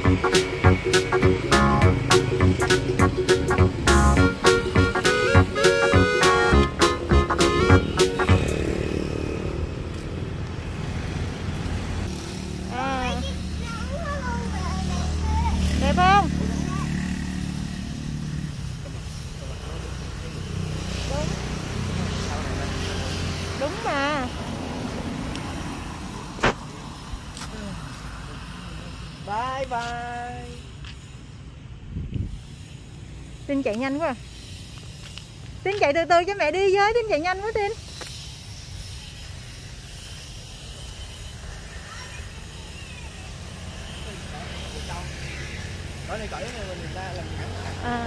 Đẹp không? Đúng mà. Bye bye. Tin chạy nhanh quá à. Tin chạy từ từ cho mẹ đi với, Tin chạy nhanh quá Tin. Ở này cởi này mình ra làm ngắn. À.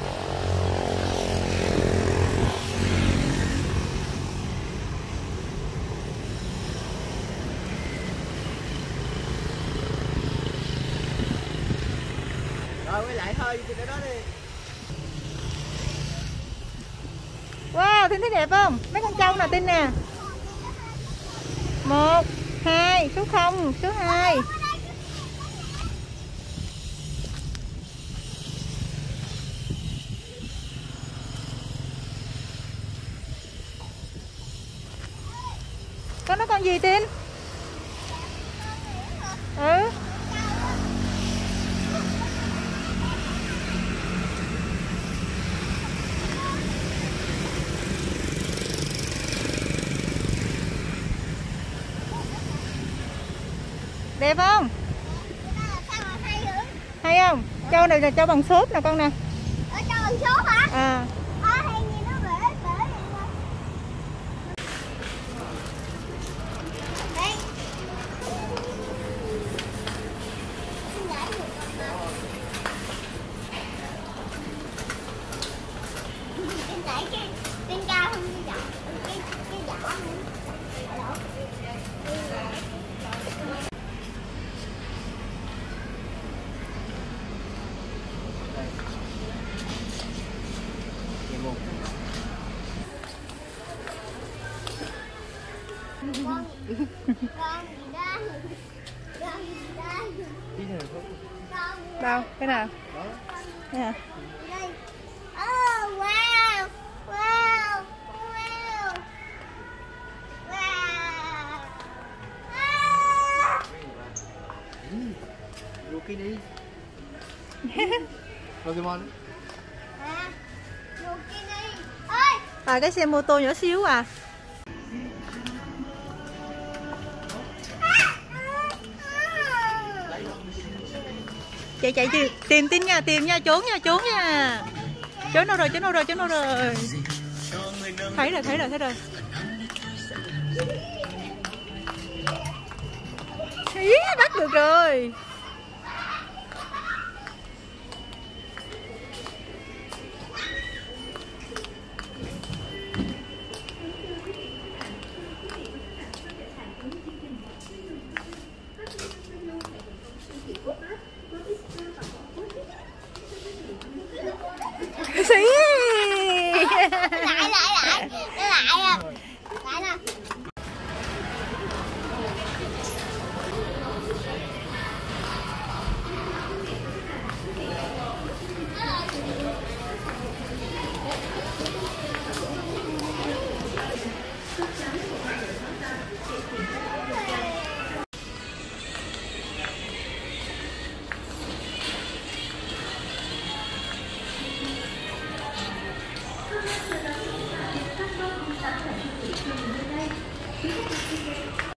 Rồi quay lại thôi, cái đó đi. Wow, Tin thấy đẹp không? Mấy con trâu nè Tin nè. 1, 2, số 0, số 2. Con gì Tin? Ừ. Đẹp không? Hay không? Trâu này là trâu bằng xốp nè con nè. Trâu bằng xốp hả? À. Hay gì nó bể vậy. Đây. Trên cao không cái vỏ. Cái vỏ nữa. Con gì đây? Con gì đây? Đâu? Cái nào? Đây hả? Đây. Oh wow. Wow. Wow. Wow. Yuki đi. Pokemon. À. Yuki đi. Ơi. À, cái xe mô tô nhỏ xíu à. Chạy tìm Tin nha, tìm nha, trốn nha. Trốn đâu rồi? Thấy rồi. Ý, bắt được rồi.